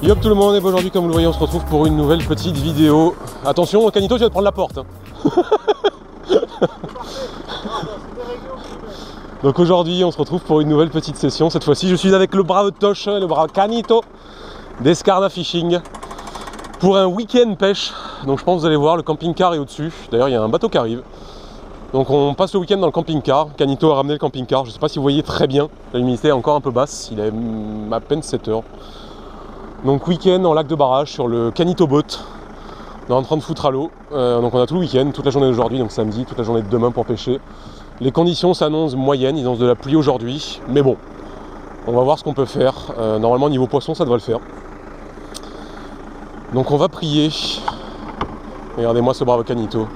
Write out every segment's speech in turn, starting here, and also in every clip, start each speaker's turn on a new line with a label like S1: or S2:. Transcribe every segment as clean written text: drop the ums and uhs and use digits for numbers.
S1: Yop tout le monde, et aujourd'hui comme vous le voyez on se retrouve pour une nouvelle petite vidéo. Attention Canito, tu vas te prendre la porte hein. Donc aujourd'hui on se retrouve pour une nouvelle petite session. Cette fois-ci je suis avec le brave Tosh, le brave Canito d'Escarna Fishing pour un week-end pêche. Donc je pense que vous allez voir, le camping-car est au-dessus. D'ailleurs il y a un bateau qui arrive. Donc on passe le week-end dans le camping-car. Canito a ramené le camping-car. Je ne sais pas si vous voyez très bien. La luminosité est encore un peu basse. Il est à peine 7 heures. Donc week-end en lac de barrage sur le Canito Boat. On est en train de foutre à l'eau. Donc on a tout le week-end, toute la journée d'aujourd'hui, donc samedi, toute la journée de demain pour pêcher. Les conditions s'annoncent moyennes, ils annoncent de la pluie aujourd'hui. Mais bon, on va voir ce qu'on peut faire. Normalement niveau poisson ça devrait le faire. Donc on va prier. Regardez-moi ce brave Canito.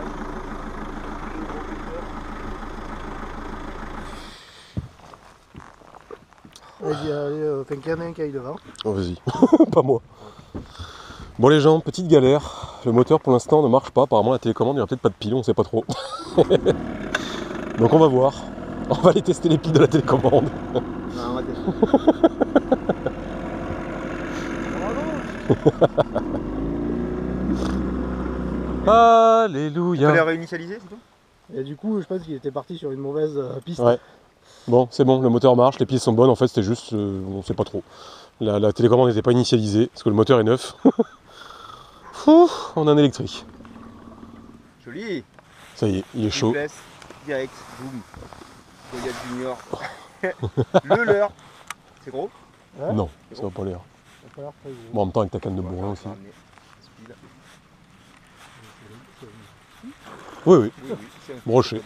S2: Vas-y, allez, qu'il y en a un qui aille devant.
S1: Oh vas-y, pas moi. Bon les gens, petite galère. Le moteur pour l'instant ne marche pas. Apparemment la télécommande, il n'y a peut-être pas de pile, on sait pas trop. Donc on va voir. On va aller tester les piles de la télécommande.
S2: Non, on va tester.
S1: Alléluia.
S2: Il fallait réinitialiser, c'est tout. Et du coup, je pense qu'il était parti sur une mauvaise piste.
S1: Ouais. Bon, c'est bon, le moteur marche, les piles sont bonnes. En fait, c'était juste, on sait pas trop. La télécommande n'était pas initialisée parce que le moteur est neuf. Ouf, on a un électrique.
S2: Joli.
S1: Ça y est, il est chaud.
S2: Direct, boum. Goliath Junior. Le leurre. C'est gros?
S1: Ouais. Non, ça va pas l'air. Bon, en même temps, avec ta canne de bourrin aussi. Oui, oui. Broché.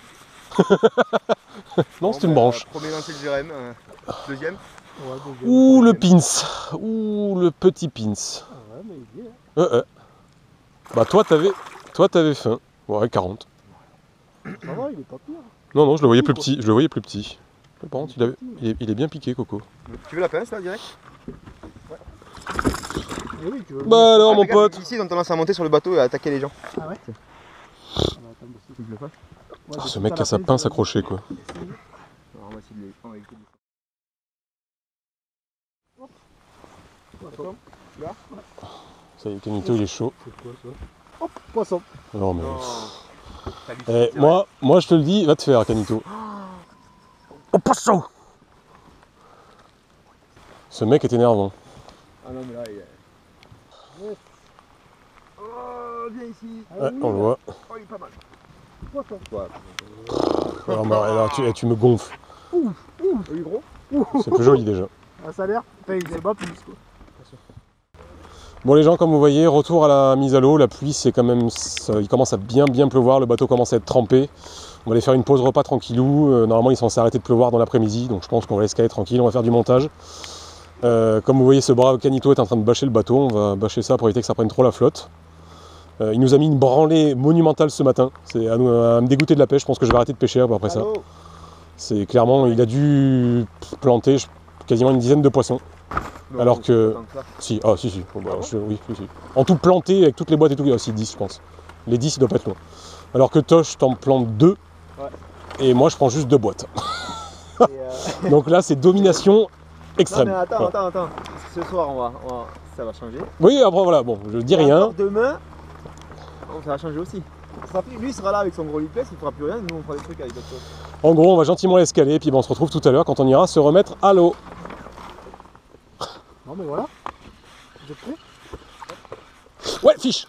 S1: Non, c'est une branche.
S2: Premier lancé de GRM. Deuxième.
S1: Ouh, le pins. Ouh, le petit pins.
S2: Ouais, mais il est bien.
S1: Bah, toi, t'avais faim. Ouais, 40.
S2: Ça va, il est pas pire.
S1: Non, non, je le voyais plus petit. Je le voyais plus petit. Mais par contre, il est bien piqué, Coco.
S2: Tu veux la pince, là, direct? Ouais. Oui, tu veux.
S1: Bah alors, mon pote.
S2: Ici, on tendance à monter sur le bateau et à attaquer les gens. Ah ouais?
S1: Oh, ce mec qui a sa pince accrochée, quoi.
S2: Alors, on va essayer de les prendre avec les... Poisson. Là.
S1: Ça y est, Canito, il est chaud.
S2: C'est quoi ça? Hop, poisson.
S1: Non, mais... moi, je te le dis, va te faire, Canito. Oh, poisson! Ce mec est énervant.
S2: Ah non, mais là, il est... Oh, viens ici.
S1: Ouais, on le voit.
S2: Oh, il est pas mal. Poisson. Ouais.
S1: Alors, bah, là, tu me gonfles.
S2: Ouh, il est gros.
S1: C'est plus joli, déjà.
S2: Ah, ça a l'air. Enfin, il se bat plus, quoi.
S1: Bon les gens, comme vous voyez, retour à la mise à l'eau, la pluie c'est quand même, il commence à bien pleuvoir, le bateau commence à être trempé. On va aller faire une pause repas tranquillou, normalement ils sont censés arrêter de pleuvoir dans l'après-midi, donc je pense qu'on va laisser caler tranquille, on va faire du montage. Comme vous voyez, ce brave Canito est en train de bâcher le bateau, on va bâcher ça pour éviter que ça prenne trop la flotte. Il nous a mis une branlée monumentale ce matin, c'est à me dégoûter de la pêche, je pense que je vais arrêter de pêcher après ça. C'est clairement, il a dû planter quasiment une dizaine de poissons. Non, alors que... Si, ah si, si. Bon, bah, oui, si. En tout planté, avec toutes les boîtes et tout, il y a aussi 10 je pense. Les 10 ils doivent pas être loin. Alors que Tosh t'en plante 2, ouais. Et moi je prends juste 2 boîtes. Donc là c'est domination extrême.
S2: Non, mais attends. Ce soir ça va changer.
S1: Oui, après voilà, bon, je dis rien.
S2: Demain, ça va changer aussi. Lui il sera là avec son gros lipless, il fera plus rien, nous on fera des trucs avec d'autres choses.
S1: En gros on va gentiment l'escaler, puis bon, on se retrouve tout à l'heure quand on ira se remettre à l'eau.
S2: Non mais voilà. Vous êtes prêts?
S1: Ouais, fiche.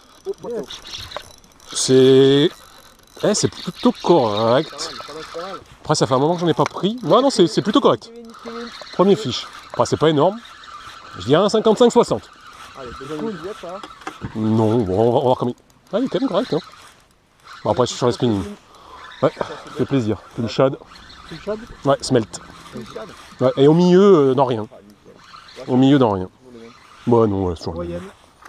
S1: C'est... c'est plutôt correct. Après ça fait un moment que j'en ai pas pris. Non, c'est plutôt correct. Premier fiche. Après c'est pas énorme. Je dirais un 55-60.
S2: Allez, c'est cool.
S1: Non, bon, on va voir combien. Ah, il est quand même correct, hein. Bon, après je suis sur les spinning. Ouais, ça fait plaisir. Une shad. Ouais, smelt. Ouais, et au milieu, non rien. Au milieu, dans rien. Bah non, ouais, c'est toujours rien.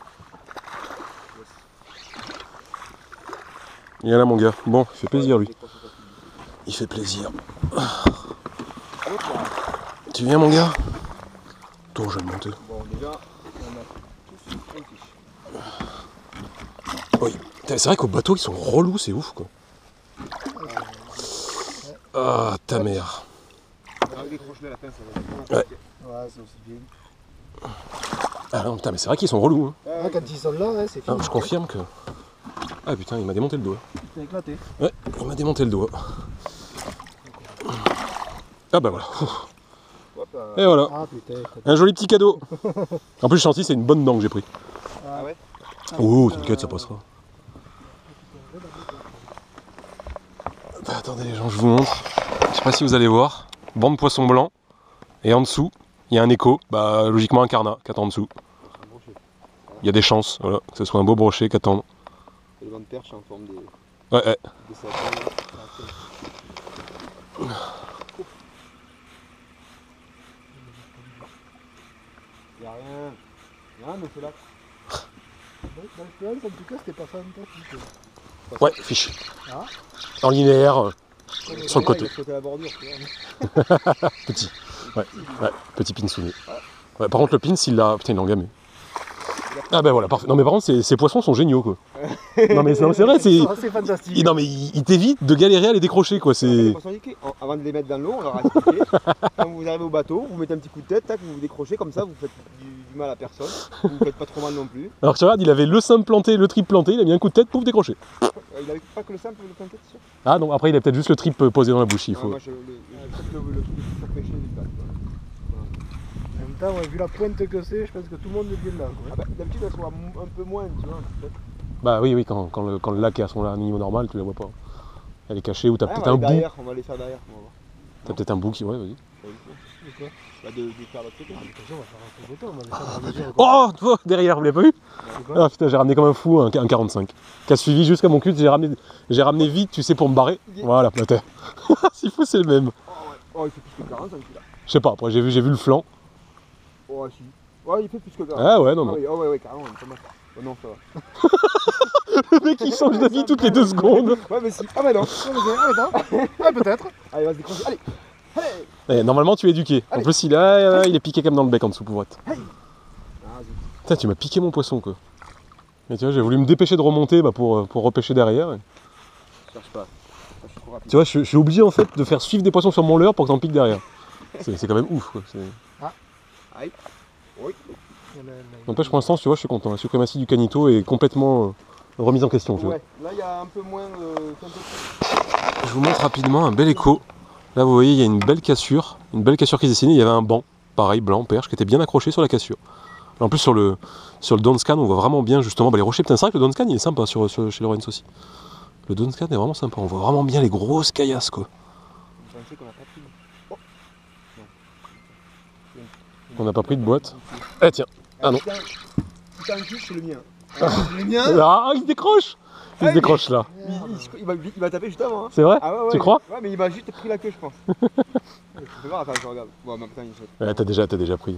S1: Il y en a mon gars. Bon, il fait plaisir lui. Il fait plaisir. Tu viens mon gars? Toi, je vais le monter.
S2: Bon, déjà, on a tous une fiche.
S1: Oui. C'est vrai qu'au bateau, ils sont relous, c'est ouf quoi. Ah, ta mère.
S2: Ouais, c'est aussi bien.
S1: Ah non, putain, mais c'est vrai qu'ils sont relous. Hein.
S3: Ah, quand ils sont là, ouais, c'est fini.
S1: Ah, je confirme que... Ah putain, il m'a démonté le doigt.
S3: C'est éclaté.
S1: Ouais, il m'a démonté le doigt. Ah bah voilà. Et voilà.
S3: Ah putain.
S1: Un joli petit cadeau. En plus, je senti, c'est une bonne dent que j'ai pris.
S2: Ah ouais.
S1: Oh, t'inquiète, ça passera. Attendez les gens, je vous montre. Je sais pas si vous allez voir. Bande poisson blanc. Et en dessous, il y a un écho. Bah, logiquement un carnat qui attend en dessous. Il y a des chances, voilà, que ce soit un beau brochet qui attend.
S2: C'est le vent de perche en forme de
S1: Ouais, ouais.
S2: sapin. Y'a rien. Y'a rien, mais c'est là.
S3: Dans le en tout cas, c'était pas fantastique.
S1: Ouais, fiche.
S3: Ah.
S1: En linéaire, sur le côté.
S2: Il a sauté à la bordure, tu vois.
S1: Petit. Ouais, ouais, petit pinsouni. Ouais, par contre, le pins, il l'a. Putain, il l'a engamé. Ah ben voilà, parfait. Non mais par contre, ces poissons sont géniaux quoi. Non mais c'est vrai, c'est.
S3: C'est fantastique.
S1: Non mais il t'évite de galérer à les décrocher quoi. C'est.
S2: Avant de les mettre dans l'eau, on leur a expliqué. Quand vous arrivez au bateau, vous mettez un petit coup de tête, tac, vous vous décrochez comme ça, vous faites du mal à personne. Vous faites pas trop mal non plus.
S1: Alors tu regardes, il avait le simple planté, le trip planté, il a mis un coup de tête, pouf, décroché.
S2: Il avait pas que le simple, le planté, c'est sûr.
S1: Ah donc après il a peut-être juste le trip posé dans la bouche, il faut.
S2: Moi, le truc pour pêcher du bac.
S3: En même temps, ouais, vu la pointe que c'est, je pense que tout le monde est bien là.
S2: Ah bah, d'habitude, elle soit un peu moins, tu vois. Peut-être.
S1: Bah oui, oui, quand le lac est à son niveau normal, tu la vois pas. Elle est cachée ou t'as
S2: Ah,
S1: peut-être un bout.
S2: derrière, on va les faire derrière, on va voir.
S1: T'as peut-être un bout qui. Ouais, vas-y.
S3: De quoi
S2: Bah, de faire l'autre côté.
S3: Attention, on va faire un peu photo, on va les faire dans la mesure.
S1: Oh, toi, derrière, vous l'avez pas vu?
S3: De quoi
S1: Ah putain, j'ai ramené comme un fou un 45. Qui a suivi jusqu'à mon cul, j'ai ramené vite, tu sais, pour me barrer. Voilà, la terre. S'il faut, c'est le même.
S2: Oh, ouais. Oh, il fait plus que 40, celui-là.
S1: Je sais pas, après j'ai vu le flanc.
S2: Oh, si. Ouais, il fait plus que 40.
S1: Ah ouais, non,
S2: Ah,
S1: non.
S2: oui, oh, ouais, carrément, pas mal. Oh, non, ça va.
S1: Le mec il change d'avis toutes les 2 secondes.
S2: Ouais, mais si. Ah, bah non.
S3: Ah, peut-être.
S2: Allez, va se décrocher. Allez. Allez.
S1: Eh, normalement tu es éduqué. En
S2: Allez.
S1: plus il est piqué comme dans le bec en dessous, pauvrette.
S2: Ah, vas-y.
S1: Putain, tu m'as piqué mon poisson quoi. Et tu vois, j'ai voulu me dépêcher de remonter pour repêcher derrière.
S2: Je cherche pas. Je suis trop rapide.
S1: Tu vois, je suis obligé en fait de faire suivre des poissons sur mon leurre pour que t'en piques derrière. C'est quand même ouf quoi.
S2: Aïe. Oui.
S1: N'empêche pour l'instant, tu vois, je suis content. La suprématie du canito est complètement remise en question. Tu vois.
S2: Ouais, là, il y a un peu moins de.
S1: Je vous montre rapidement un bel écho. Là, vous voyez, il y a une belle cassure qui se dessinait. Il y avait un banc, pareil, blanc, perche, qui était bien accroché sur la cassure. En plus, sur le Donscan, on voit vraiment bien justement les rochers. Putain, c'est vrai que le Donscan, il est sympa chez Lorenz aussi. Le Donscan est vraiment sympa. On voit vraiment bien les grosses caillasses, quoi.
S2: Je pensais qu'on a pas pris. Oh.
S1: On n'a pas pris de boîte. Eh tiens. Ah non.
S2: Si t'as un fiche, c'est le mien. Le mien.
S1: Ah, il se décroche. Il se décroche là.
S2: Il va taper juste avant. Hein.
S1: C'est vrai?
S2: Ah ouais, ouais.
S1: Tu crois?
S2: Ouais, mais il m'a juste pris la queue, je pense. Je peux voir, attends, je regarde. Bon, mais putain, il saute.
S1: Ouais, t'as déjà pris.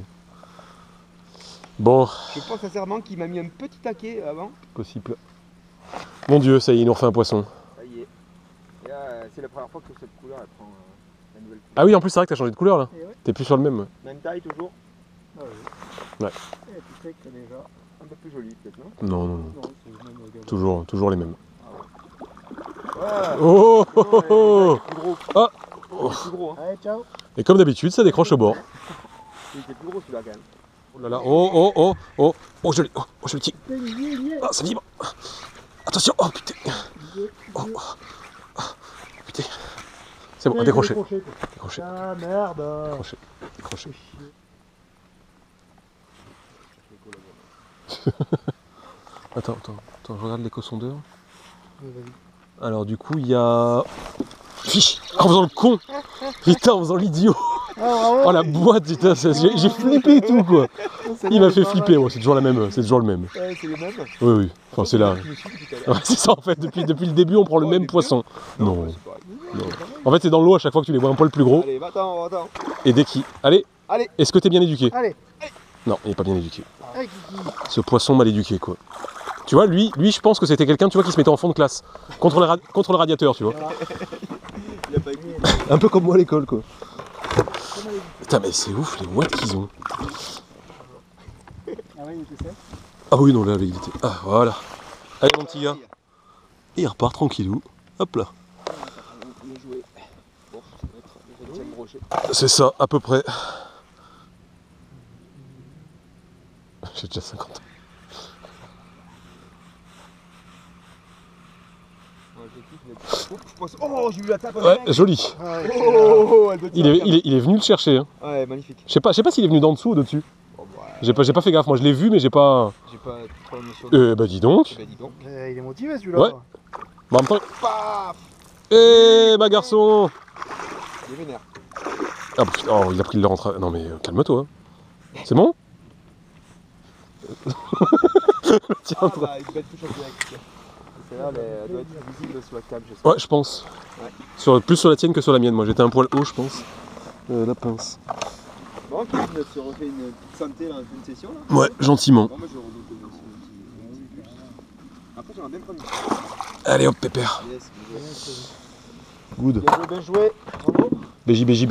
S1: Bon,
S2: Je pense sincèrement qu'il m'a mis un petit taquet avant.
S1: possible. Mon Dieu, ça y est, il nous refait un poisson.
S2: Ça y est. Et là, c'est la première fois que cette couleur elle prend la nouvelle couleur.
S1: Ah oui, en plus, c'est vrai que t'as changé de couleur là.
S3: Et ouais.
S1: T'es plus sur le même.
S2: Même taille toujours.
S3: Ah oui.
S1: Ouais.
S3: Et tu sais que déjà.
S2: Un peu plus joli peut-être, non?
S1: Non, non, non.
S3: Non, c'est le même regard.
S1: Toujours les mêmes.
S2: Ouais.
S1: Oh, oh, oh, oh.
S2: Plus gros.
S1: Ah.
S2: Il est plus gros, hein.
S3: Allez, ciao.
S1: Et comme d'habitude, ça décroche au bord.
S2: Il était plus gros celui-là quand même.
S1: Oh là là, oh, oh, oh, oh, oh, je le tiens.
S3: Putain, il y est.
S1: Ah, ça vibre. Attention, oh putain. Oh, oh. Putain. C'est bon, décroché. Décroché,
S3: Ah merde.
S1: décroché, décroché. Attends, je regarde l'éco-sondeur. Alors du coup, il y a... Fiche, en faisant le con. Putain, en faisant l'idiot. Oh la boîte, putain, j'ai flippé et tout quoi. Il m'a fait flipper, ouais, c'est toujours la même, c'est toujours le même.
S2: Ouais, c'est les mêmes.
S1: Oui, oui, enfin c'est là.
S2: Je me suis dit tout à l'heure.
S1: Ouais, c'est ça en fait, depuis le début on prend le même poisson. Non,
S2: c'est pareil.
S1: non. En fait c'est dans l'eau à chaque fois que tu les vois un poil plus gros.
S2: Allez, va-t'en, va-t'en.
S1: Et dès qu'il... Allez,
S2: Allez.
S1: est-ce que t'es bien éduqué?
S3: Allez.
S1: Non, il est pas bien éduqué.
S3: Allez, Kiki.
S1: Ce poisson mal éduqué quoi. Tu vois, lui je pense que c'était quelqu'un, tu vois, qui se mettait en fond de classe. Contre le radiateur, tu vois.
S2: Il a pas écouté.
S1: Un peu comme moi à l'école quoi. Putain mais c'est ouf les watts qu'ils ont.
S3: Ah oui, il était sec.
S1: Ah oui non là il était... Ah voilà. Allez mon petit gars. Et il repart tranquillou. Hop là.
S2: Bien joué. Bon, ça va être le 7ème brochet.
S1: C'est ça, à peu près. J'ai déjà 50 ans.
S2: Oh, j'ai vu la tape.
S1: Ouais, joli.
S2: Oh, elle doit être
S1: Il est venu le chercher. Hein.
S2: Ouais, magnifique.
S1: Je sais pas s'il est venu d'en dessous ou de dessus.
S2: Oh, bah,
S1: J'ai pas fait gaffe, moi je l'ai vu mais j'ai pas...
S2: J'ai pas trop notion.
S1: Bah dis donc.
S2: Bah, dis donc.
S3: Il est motivé celui-là.
S1: Ouais. Bah, en même temps...
S2: Paf.
S1: Ma garçon.
S2: Il est vénère.
S1: Ah putain, oh, il a pris le rentrée. Non mais calme-toi. Hein. C'est bon? Tiens,
S2: Ah, bah, une belle touche en direct. Celle-là, elle doit être visible sur la cam, j'espère.
S1: ouais, je pense.
S2: Ouais.
S1: Plus sur la tienne que sur la mienne. Moi j'étais un poil haut, je pense. La pince.
S2: Bon, tu se refait une petite santé là, une session là.
S1: Ouais, gentiment.
S2: Bon, moi je redoute aussi un petit plus. Après, j'en ai bien pris.
S1: Allez hop, pépère.
S2: Yes,
S1: Good.
S2: bien joué. Bravo.
S1: BJ.
S2: BG.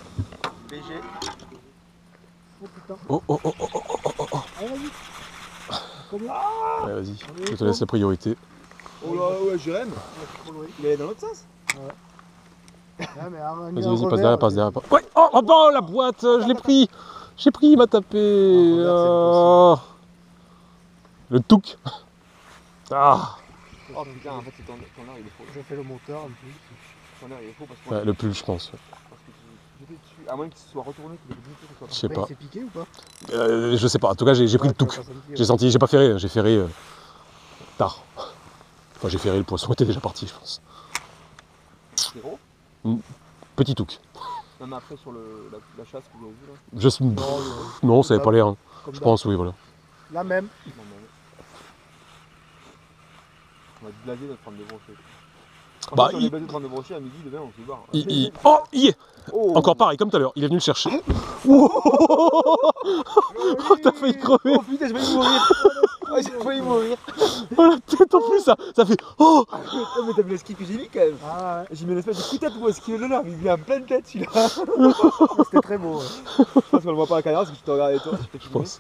S3: Oh putain.
S1: Oh.
S3: Allez, vas-y. Comment
S1: Ouais, vas-y. Je te laisse la priorité.
S2: Oh là, ouais, Jérém. Il est dans l'autre sens.
S3: Ah, mais
S1: Vas-y, passe derrière. Ouais, oh, la boîte, je l'ai pris. Il m'a tapé.
S2: regarde,
S1: Le touc. Ah.
S2: Oh putain, en fait, ton air il est faux.
S3: J'ai fait le moteur en plus.
S2: Ton air il est faux parce que.
S1: Ouais, le plus, je pense. Ouais.
S2: Parce que j'étais dessus. À moins qu'il se soit retourné, qu'il ait dit que ce soit
S1: Je sais
S3: Bah,
S1: pas.
S3: il s'est piqué ou pas?
S1: Je sais pas. En tout cas, j'ai pris le touc. J'ai senti, j'ai pas ferré. J'ai ferré tard. Enfin, j'ai ferré, le poisson était déjà parti, je pense.
S2: zéro.
S1: Petit touc.
S2: Non, mais après, sur la chasse que vous avez vue là.
S1: Non, ça avait pas l'air. Hein.
S3: Comme
S1: Je
S3: d'hab.
S1: pense, oui, voilà.
S3: La même.
S2: Non, mais. On va être blasé de prendre des brochets.
S1: Bah,
S2: Si on est blasé de prendre des brochets à midi, demain on se barre.
S1: Oh, il est.
S2: Oh.
S1: Encore pareil, comme tout à l'heure. Il est venu le chercher. Oh, t'as failli crever.
S2: Oh putain, j'ai failli mourir. Oh, j'ai failli mourir.
S1: Oh, la tête en plus, ça fait. Oh.
S2: Ah, mais t'as vu le ski que j'ai mis quand même.
S3: Ah ouais.
S2: J'ai mis une espèce de coup de tête pour esquiver le larme. Il vient en pleine tête celui-là.
S3: C'était très beau. Ouais.
S2: Je pense qu'on le voit pas à la caméra parce que je te regardais toi.
S1: Je pense.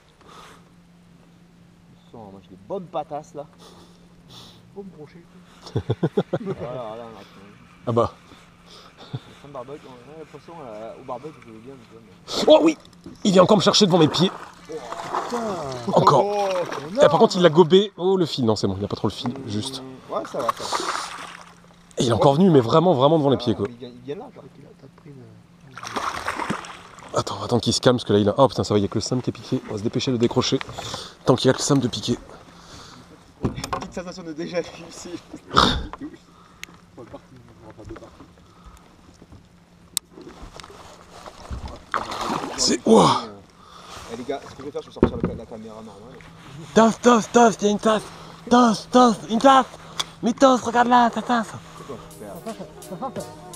S2: Moi j'ai des bonnes patasses là.
S3: Beau brochet.
S2: Voilà.
S1: Ah bah.
S2: Sans barbecue, ouais, le poisson au barbecue, je veux bien.
S1: Oh oui. Il vient encore me chercher devant mes pieds.
S3: Putain.
S1: Encore.
S2: Oh.
S1: Par contre, il l'a gobé. Oh, le fil. Non, c'est bon, il n'a pas trop le fil. Juste.
S2: Ouais, ça va.
S1: Et il est encore venu, mais vraiment devant les pieds, quoi.
S2: Il vient là, quoi.
S3: T'as pris le...
S1: Attends, on va attendre qu'il se calme parce que là il a. Oh putain, ça va, il y a que le Sam qui est piqué. On va se dépêcher de décrocher. Tant qu'il y a que le Sam de piquer.
S2: Petite sensation de déjà vu ici.
S1: C'est. Ouah.
S2: Eh les gars, ce que je vais faire, je vais sortir la caméra normale.
S1: Tasse, il y a une tasse. Tasse, une tasse. Mais tasse, regarde là, ta tasse.
S2: C'est quoi, je vais faire.